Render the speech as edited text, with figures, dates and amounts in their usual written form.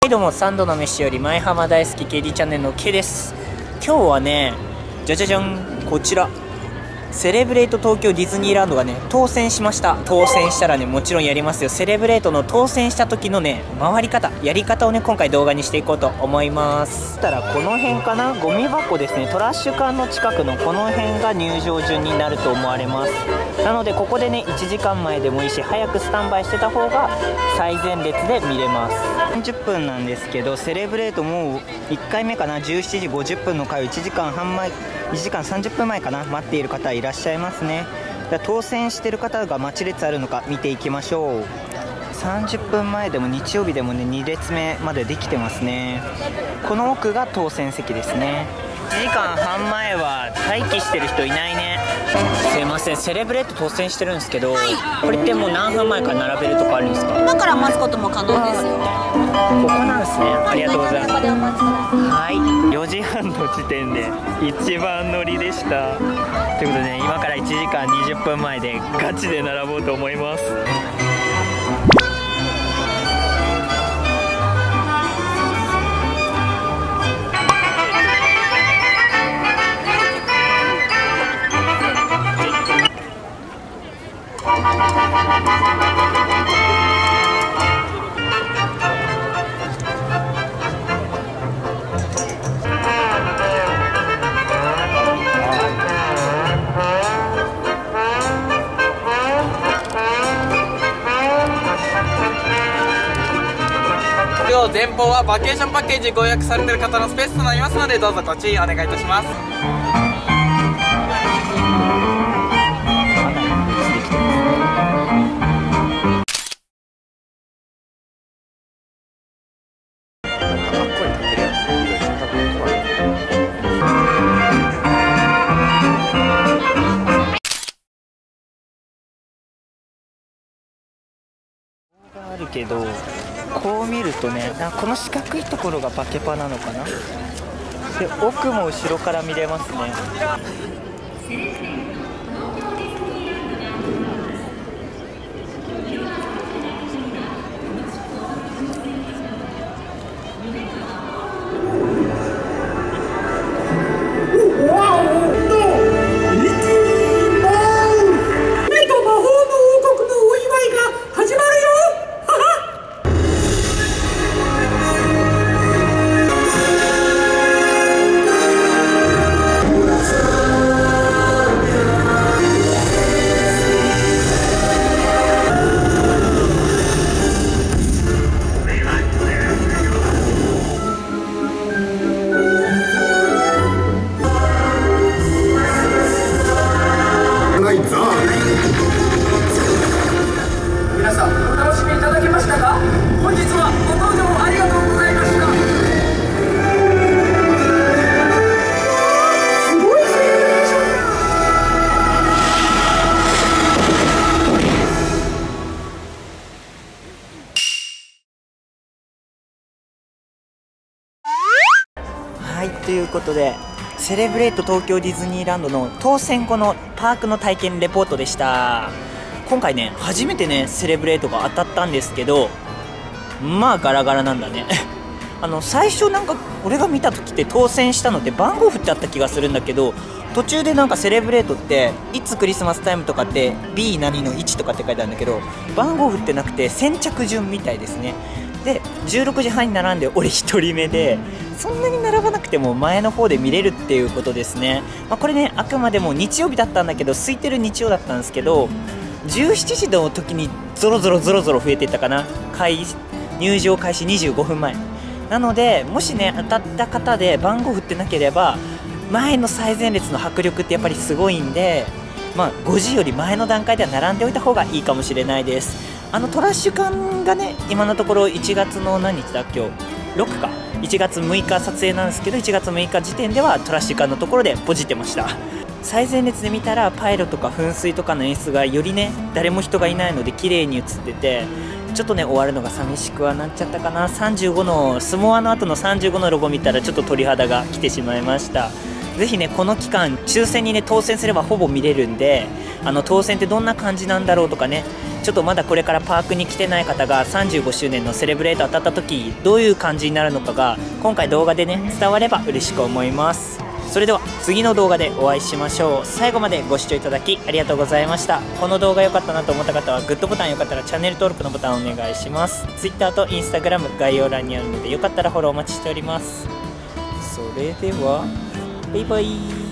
はいどうも、3度の飯より前浜大好き KD チャンネルの K です。今日はね、じゃじゃじゃん、こちらセレブレイト東京ディズニーランドがね当選しました。当選したらねもちろんやりますよ。セレブレイトの当選した時のね回り方、やり方をね今回動画にしていこうと思います。そしたらこの辺かな、ゴミ箱ですね、トラッシュ缶の近くのこの辺が入場順になると思われます。なのでここでね1時間前でもいいし早くスタンバイしてた方が最前列で見れます。30分なんですけど、セレブレートもう1回目かな、17時50分の回を1時間半前、1時間30分前かな、待っている方いらっしゃいますね。当選してる方が待ち列あるのか見ていきましょう。30分前でも日曜日でもね2列目までできてますね。この奥が当選席ですね。1時間半前は待機してる人いないね。すいません、セレブレート当選してるんですけど、これってもう何分前から並べるとかあるんですか？ 今から待つことも可能ですよ。 ここなんですね。ありがとうございます。はい、4時半の時点で一番乗りでした。ということでね、今から1時間20分前でガチで並ぼうと思います。 前方はバケーションパッケージご予約されている方のスペースとなりますので、どうぞご注意お願いいたします。 あるけど、こう見るとね、この四角いところがバケパなのかな。で、奥も後ろから見れますね。 皆さんお楽しみいただけましたか？本日はご搭乗ありがとうございました。すごいセレブレーションだ。 はい、ということでセレブレート東京ディズニーランドの当選後のパークの体験レポートでした。今回ね初めてねセレブレートが当たったんですけど、まあガラガラなんだね最初なんか俺が見た時って当選したのって番号振ってあった気がするんだけど、途中でなんかセレブレートっていつクリスマスタイムとかって B 何の1とかって書いてあるんだけど、番号振ってなくて先着順みたいですね。で16時半に並んで俺1人目で、そんなに並ばなくても前の方で見れるっていうことですね。これねあくまでも日曜日だったんだけど、空いてる日曜だったんですけど、17時の時にゾロゾロ増えていったかな。入場開始25分前なので、もしね当たった方で番号振ってなければ前の最前列の迫力ってやっぱりすごいんで、5時より前の段階では並んでおいた方がいいかもしれないです。トラッシュ缶がね今のところ1月の何日だ今日6か1月6日撮影なんですけど、1月6日時点ではトラッシュ缶のところでポジってました。最前列で見たらパイロとか噴水とかの演出がよりね誰も人がいないので綺麗に映ってて、ちょっとね終わるのが寂しくはなっちゃったかな。35のスモアの後の35のロゴ見たらちょっと鳥肌が来てしまいました。 ぜひねこの期間抽選にね当選すればほぼ見れるんで、当選ってどんな感じなんだろうとかね、ちょっとまだこれからパークに来てない方が35周年のセレブレート当たった時どういう感じになるのかが今回動画でね伝われば嬉しく思います。それでは次の動画でお会いしましょう。最後までご視聴いただきありがとうございました。この動画良かったなと思った方はグッドボタン、よかったらチャンネル登録のボタンお願いします。 Twitter と Instagram 概要欄にあるのでよかったらフォローお待ちしております。それではバイバイ。